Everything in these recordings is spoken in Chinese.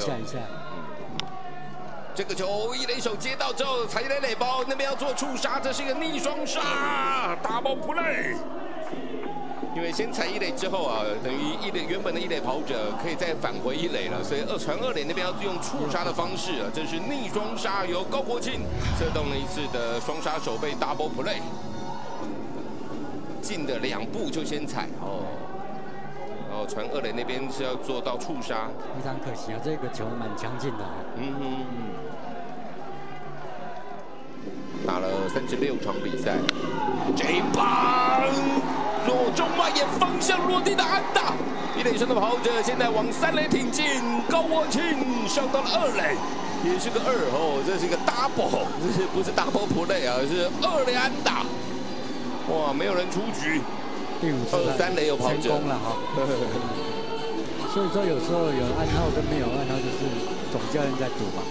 下一下。 这个球一垒手接到之后，踩垒垒包那边要做触杀，这是一个逆双杀，大包play。因为先踩一垒之后啊，等于原本的一垒跑者可以再返回一垒了，所以传二垒那边要用触杀的方式啊，这是逆双杀，由高国庆策动了一次的双杀手背 double play， 近的2步就先踩哦，然后传二垒那边是要做到触杀， 非常可惜啊，这个球蛮强劲的。 打了36场比赛，这一棒左中外野方向落地的安打，一垒上的跑者现在往3垒挺进，高国庆上到了2垒，也是个2哦，这是一个 double， 这不是 double play 啊，是2垒安打，哇，没有人出局， 第5次 3垒有跑者， 成功了哈。所以说有时候有暗号跟没有暗号，就是总教练在赌嘛。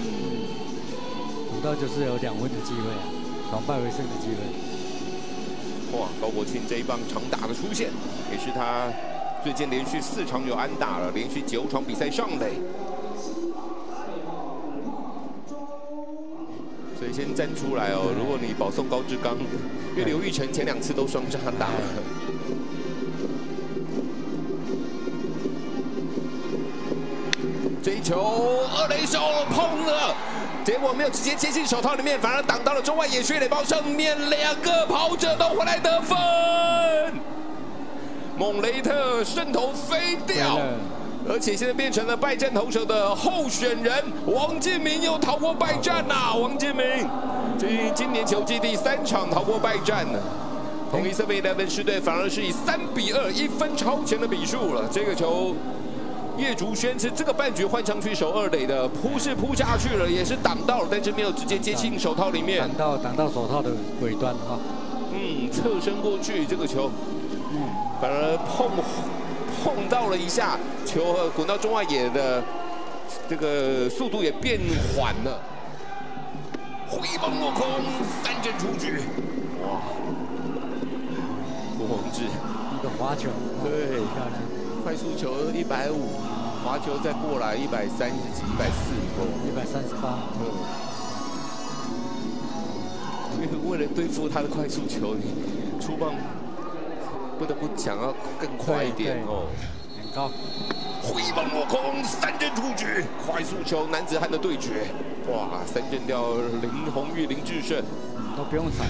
赌到就是有2分的机会啊，反败为胜的机会。 哇，高国庆这一棒长打的出现，也是他最近连续4场有安打了，连续9场比赛上垒。所以先站出来哦，如果你保送高志刚，因为刘玉成前2次都双杀打了。这一球二垒手碰了。结果没有直接接进手套里面，反而挡到了中外野区垒包上面，2个跑者都回来得分。蒙雷特胜投飞掉，而且现在变成了败战投手的候选人。王建民又逃过败战呐！王建民，今年球季第3场逃过败战呢。统一7-11狮队反而是以3-2，1分超前的比数了。这个球。叶竹轩是这个半局换上去守2垒的，扑下去了，也是挡到了，但是没有直接接进手套里面， 挡到手套的尾端哈。 侧身过去这个球，反而碰到了一下，球滚到中外野的这个速度也变缓了，挥棒落空，3振出局，哇！郭泓志一个滑球， 对，漂亮。快速球150，滑球再过来130几、140哦 ，138。 为了对付他的快速球，你出棒不得不想要更快一点哦。 很高， 挥棒落空，3振出局，快速球男子汉的对决，哇！3振掉林红玉、林智胜， 都不用闪，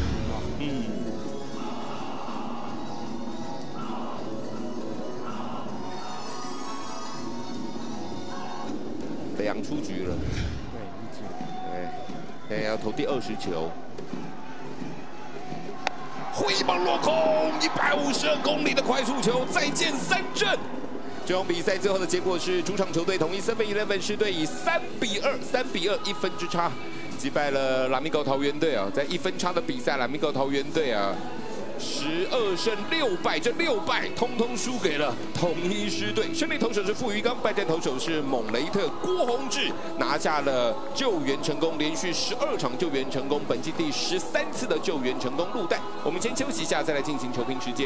北洋出局了，现在要投第20球，挥棒落空，152公里的快速球，再见3振。这场比赛最后的结果是，主场球队统一7-11狮队以3-2，1分之差击败了拉米高桃园队啊，在1分差的比赛，拉米高桃园队啊。12胜6败，这6败通通输给了统一狮队。胜利投手是傅余刚，败战投手是蒙雷特郭泓志，拿下了救援成功，连续12场救援成功，本季第13次的救援成功入袋。我们先休息一下，再来进行球评时间。